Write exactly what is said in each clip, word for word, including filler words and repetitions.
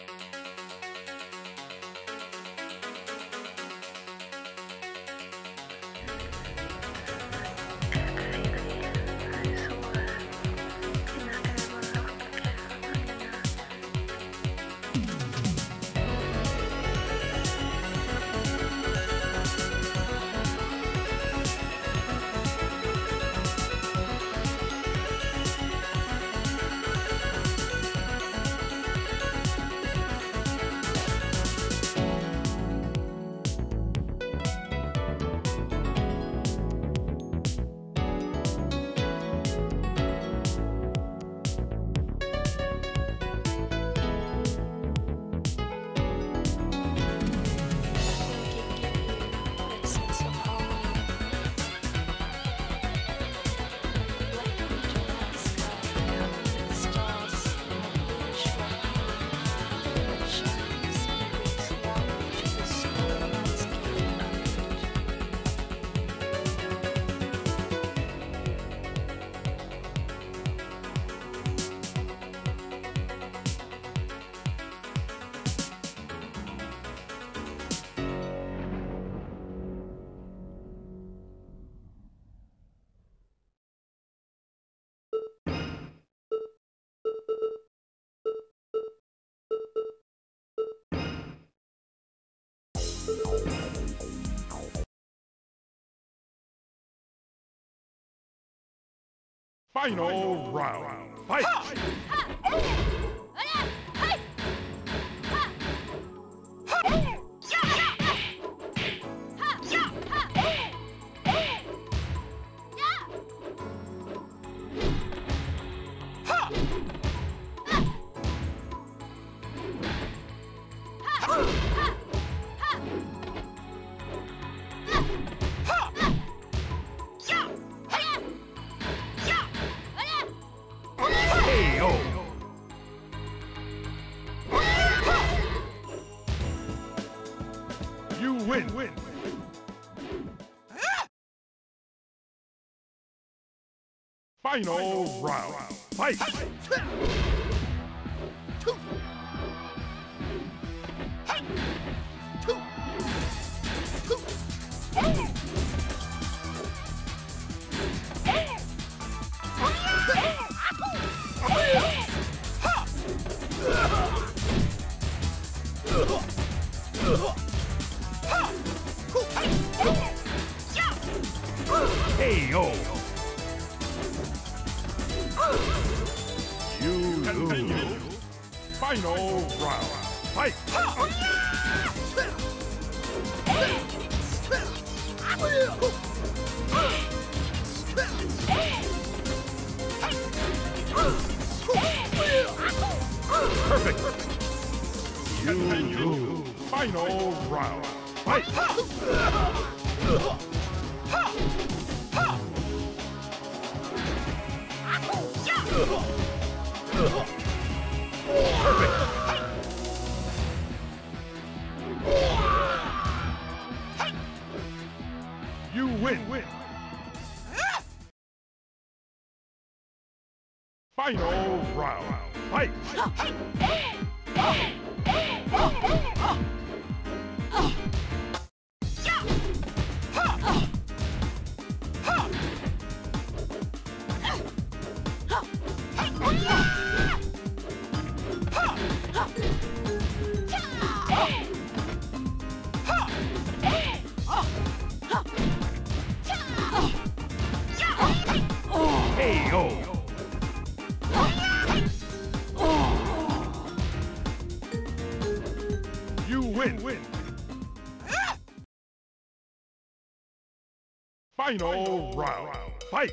Final round. Fight! You win! Win! Final round. Fight! K O. You continue. Final round. Fight. Perfect. You continue. Final round. Fight. Perfect. You win. Win. Final round. Fight. K O. You win. Win. Final round. Fight.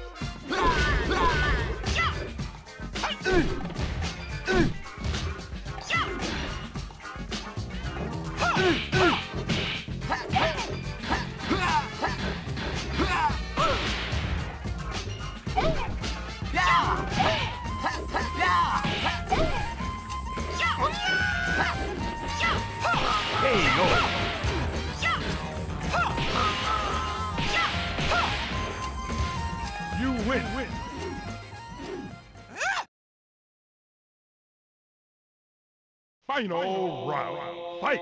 You win. Win. Final round. Fight!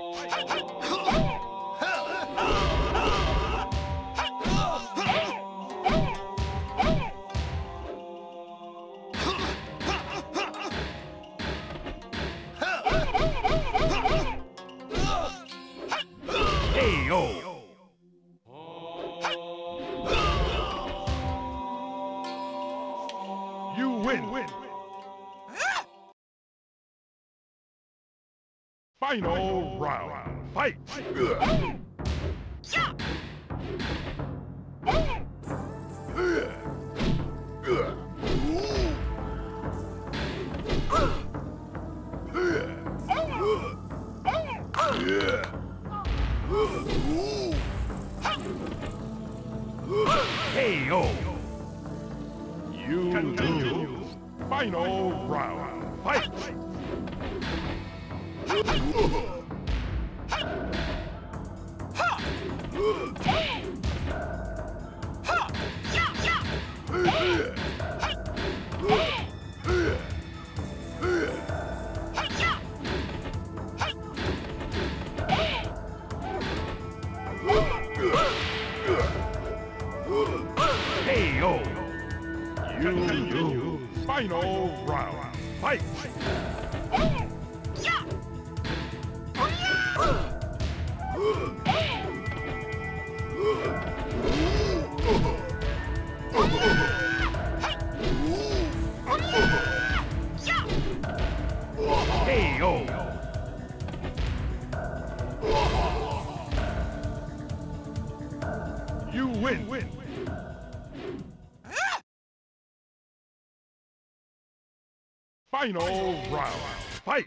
K O! You win! win. Final round. Fight! K O! You lose. Final round. Fight! K O! You lose. Final round. Fight! K O! You win! win. Final round. Fight!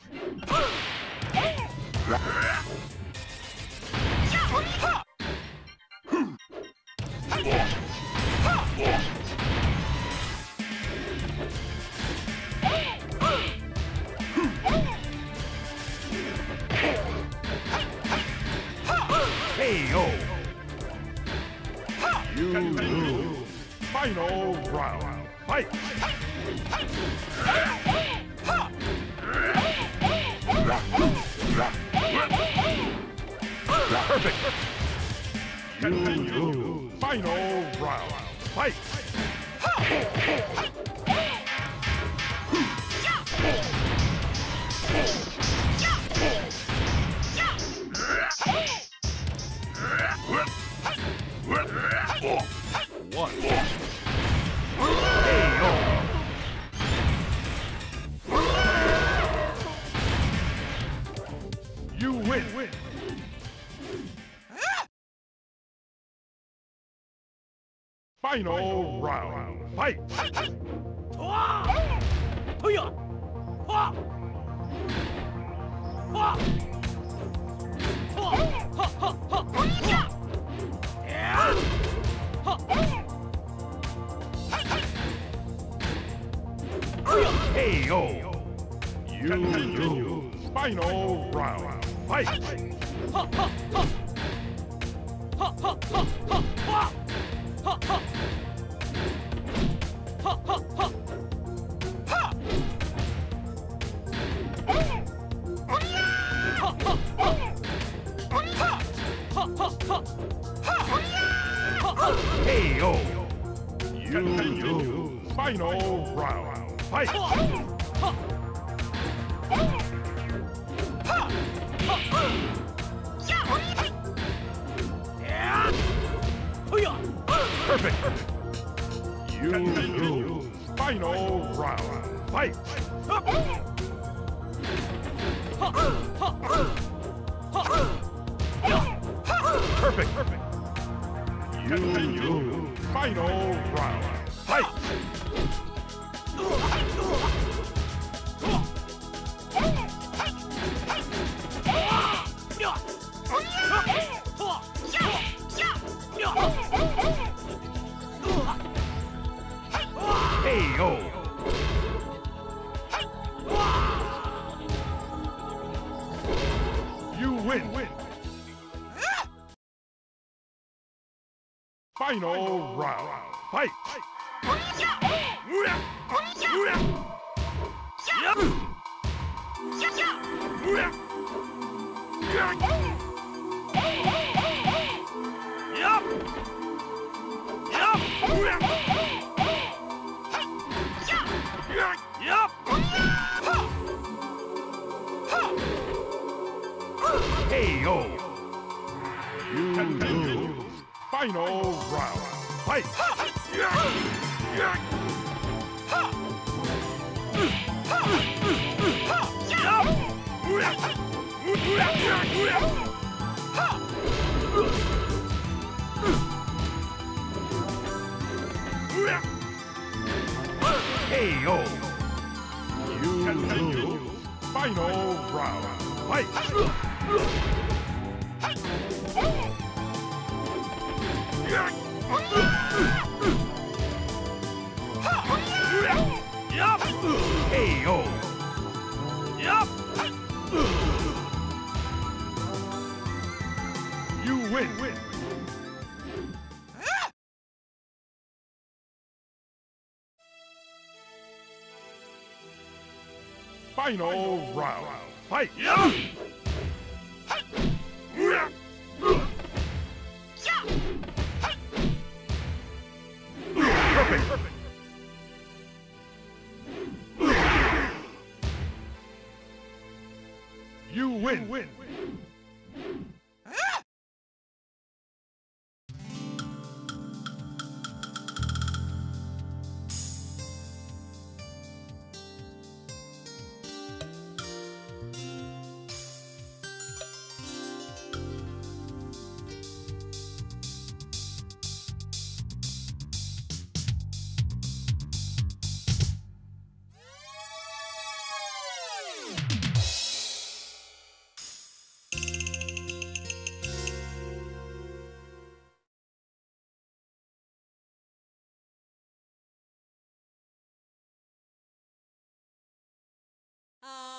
K O! You lose. Final round. Fight! Perfect! You lose. Final round. Fight! One. K O! You win! win. Final round. Fight! K O! You lose. Final round. Fight! K O! You lose. Final round. Fight! Perfect! You lose. Final round. Fight! Perfect! Perfect! You lose. Final round. Fight! K O! You win! win. Final round. Fight! K O. You lose. Final round. Fight! K O. You lose. Final round. Fight! K O. You win. win. Final round. Fight! Perfect. Perfect. You win. win. Ah.